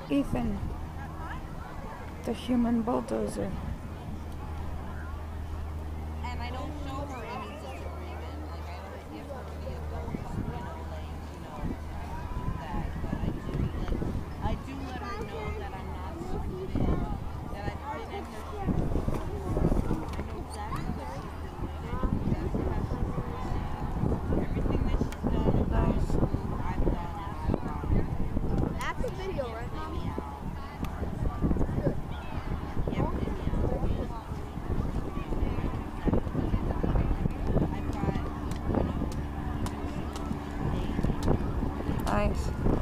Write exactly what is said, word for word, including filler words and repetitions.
Ethan, the human bulldozer. And I don't show her any disagreement. Like, I don't give her the adult, you know, like, you know, do that. But I do, like, I do let her know that I'm not stupid, that I've been in her shoes before. I know exactly what she's doing. I know exactly how she's feeling. Everything that she's done and gone Nice. through, I've done and I've gone through. That's a So she video, can't right, play Mom? me out. Good. She can't play me out, basically. You know, I know exactly what's going on. I've got, you know, dating. Nice.